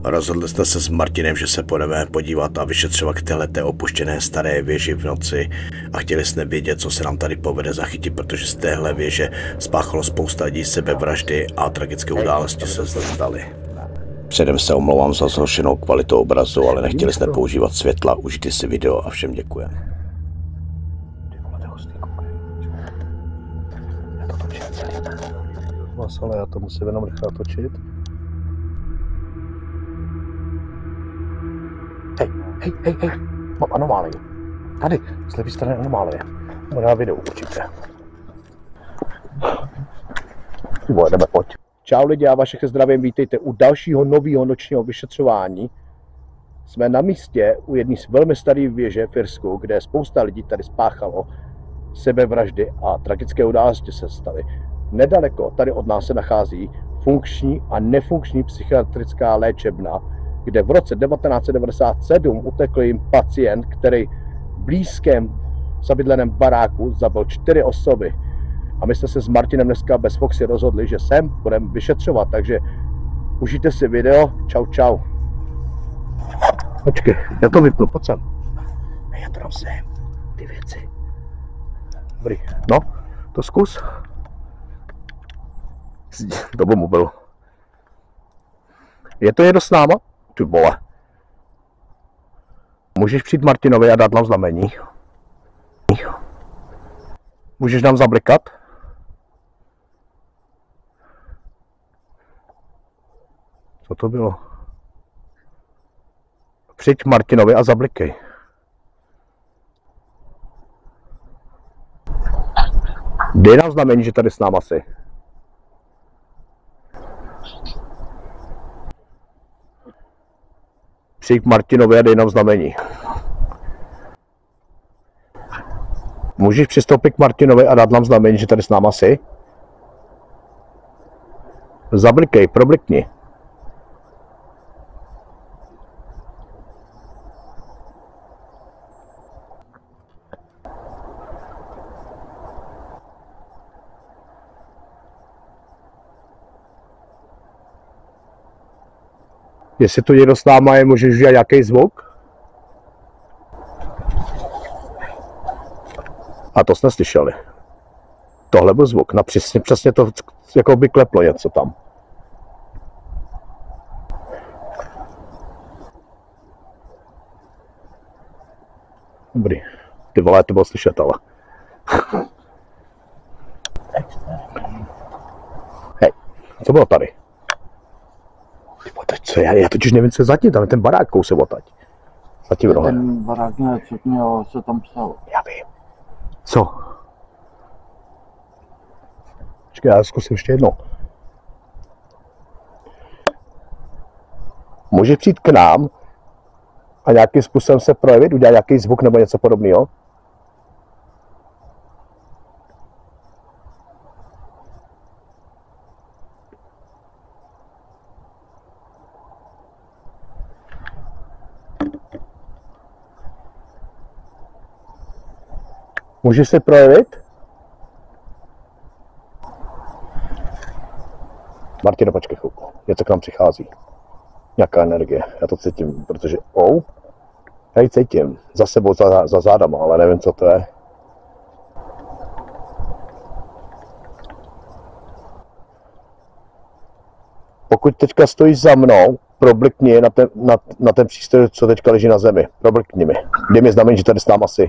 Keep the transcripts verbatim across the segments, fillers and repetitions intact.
Rozhodli jste se s Martinem, že se půjdeme podívat a vyšetřovat k téhleté opuštěné staré věži v noci a chtěli jsme vědět, co se nám tady povede zachytit, protože z téhle věže spáchalo spousta lidí sebevraždy a tragické události se zde staly. Předem se omlouvám za zhoršenou kvalitu obrazu, ale nechtěli jsme používat světla, užijte si video a všem děkujeme. Ale já to musím jenom rychle točit. Hej, hej, hej, hej, mám anomálii. Tady, z levé strany anomálie. Možná video určitě. Vole, jdeme, pojď. Čau lidi, já vás všechny zdravím, vítejte u dalšího nového nočního vyšetřování. Jsme na místě u jedné z velmi staré věže v Irsku, kde spousta lidí tady spáchalo sebevraždy a tragické události se staly. Nedaleko tady od nás se nachází funkční a nefunkční psychiatrická léčebna, kde v roce devatenáct set devadesát sedm utekl jim pacient, který v blízkém zabydleném baráku zabil čtyři osoby. A my jsme se s Martinem dneska bez Foxy rozhodli, že sem budeme vyšetřovat, takže užijte si video. Čau, čau. Počkej, já to vypnu, pojď sem. Já to dám sem, ty věci. Dobrý, no, to zkus. Do mobilu. Je to někdo s náma? Ty vole. Můžeš přijít Martinovi a dát nám znamení? Můžeš nám zablikat? Co to bylo? Přijď Martinovi a zablikej. Dej nám znamení, že tady s náma jsi. Přijď k Martinovi a dej nám znamení. Můžeš přistoupit k Martinovi a dát nám znamení, že tady s náma jsi? Zablikej, problikni. Jestli tu někdo s náma je, můžeš udělat nějaký zvuk? A to jsme slyšeli. Tohle byl zvuk. No přesně, přesně to, jako by kleplo něco tam. Dobrý. Ty vole, to bylo slyšet, ale. Hej, co bylo tady? Co já, já totiž nevím, co je zatím, tam je ten barák kousek odtať. Zatím rohle. Ten barák ne, co mělo, co tam psal. Já vím. Co? Počkej, já zkusím ještě jednou. Můžeš přijít k nám a nějakým způsobem se projevit, udělat nějaký zvuk nebo něco podobného? Můžeš se projevit? Martino, počkej chvilku. Něco k nám přichází. Nějaká energie. Já to cítím, protože... Oh. Já ji cítím. Za sebou, za, za zádama, ale nevím, co to je. Pokud teďka stojíš za mnou, problikni na ten, na, na ten přístroj, co teďka leží na zemi. Problikni mi. Dej mi znamení, že tady s náma jsi.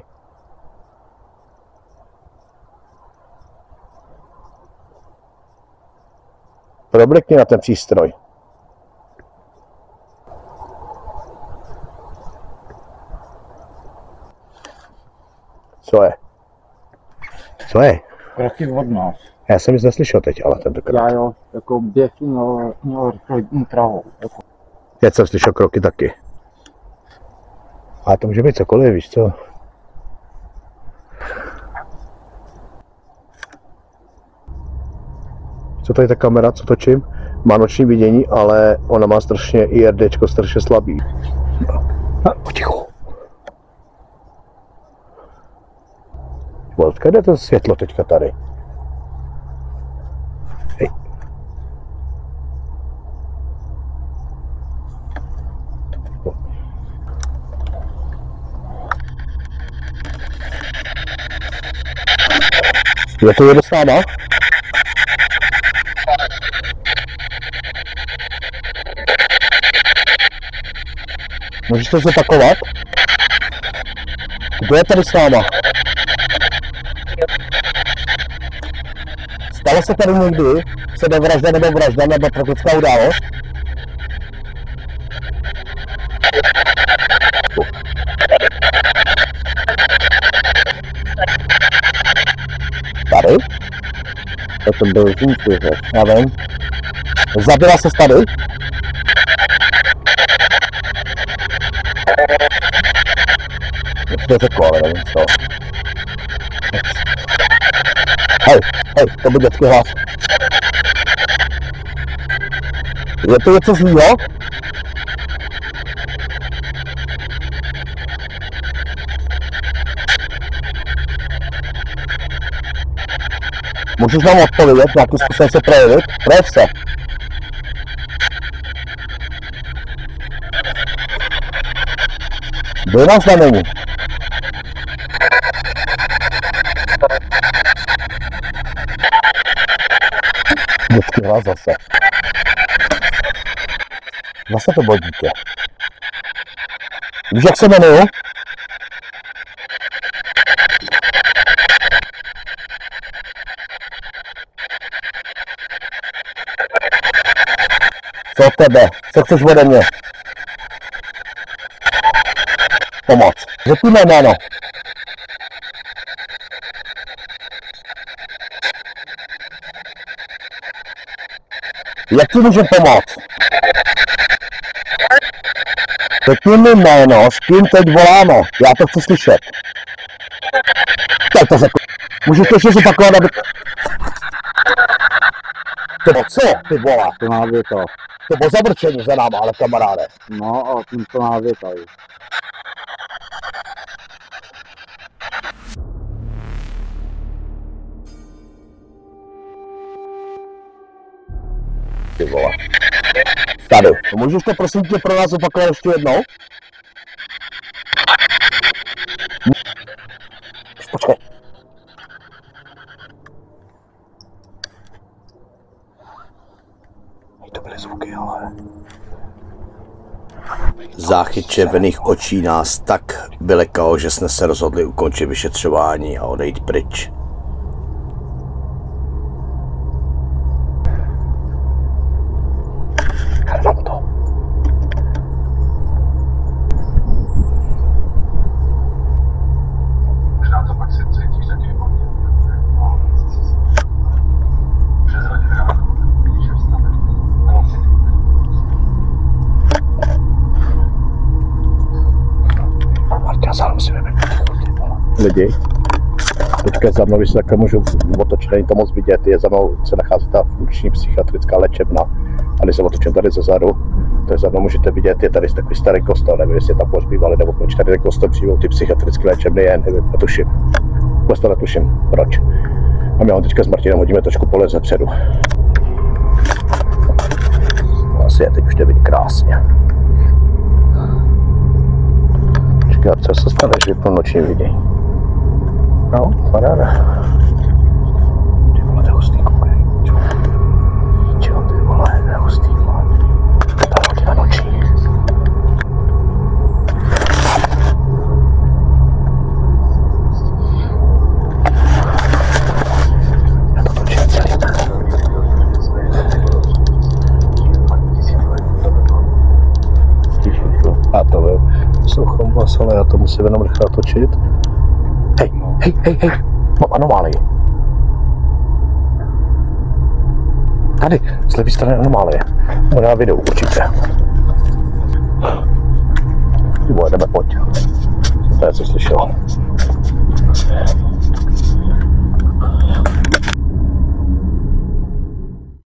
Problikni na ten přístroj. Co je? Co je? Kroky od nás. Já jsem nic neslyšel teď, ale tentokrát. Já jo, jako běh měl, měl rychlou trahou. Jako. Já jsem slyšel kroky taky. Ale to může být cokoliv, víš co? Co tady ta kamera, co točím? Má noční vidění, ale ona má strašně IRDčko, strašně slabý. No, potichu. Kde je to světlo teďka tady? Hej. Je to jede s náma? Můžeš to zopakovat? Kdo je tady s náma? Stalo se tady někdy sebevražda nebo vražda nebo tragická událost? Tady? To jsem byl vůbec, já vím. Zabila se tady? To řekl, ale nevím co. Hej, hej, to byl dětský hlas. Je to něco zlýho? Můžeš nám odpovědět, nějakým způsobem se projevit? Projev se. Dej nám znamení. Dětský hlas zase. Zase to bylo dítě. Víš, jak se jmenuju? Co od tebe? Co chceš ode mě? Pomoc. Řekni mé jméno. Jak ti můžem pomoct? Řekni mi jméno, s kým teď voláme. Já to chci slyšet. Tak to řekl. Můžeš to ještě zopakovat, aby... To bylo co, ty vole? To návěta. To bylo zavrčení za náma, ale kamaráde. No a tím to návětají. Ty vole. Tady. Můžeš to prosím tě pro nás opakovat ještě jednou? Počkej. To byly zvuky, ale... Záchyt červených očí nás tak vylekal, že jsme se rozhodli ukončit vyšetřování a odejít pryč. Karvám to. Možná to pak se cítíš taky výborně. Přes hodinu ráno, když vstaneš, ale se Martina, zále musíme mít. Lidi, teďka za mnou, když se takhle můžu otočit, není to moc vidět, je za mnou, se nachází ta funkční psychiatrická léčebna. A když se otočím tady zezadu, to je za mnou můžete vidět, je tady takový starý kostel, nevím, jestli je tam pohřbívali, nebo proč tady ten kostel přijmou ty psychiatrické léčebny, jen nevím, netuším. Vůbec to netuším, proč. A my ho teďka s Martinem hodíme trošku pole zepředu. Asi je, teď už to vidí krásně. Čekat, co se stane, že vypnu noční viděj. No, paráda. Ty vole, to je hustý, koukej. Čeho ty vole, to je hustý, vole. Ta hodina noční. Já to točím celý. A to je suchom vás, ale já to musím jenom rychle točit. Hej, hej, hej, hej, mám anomálii. Tady, z levé strany anomálie. Bude na videu, určitě. Ty vole, jdeme, pojď. Jsem tady co slyšel.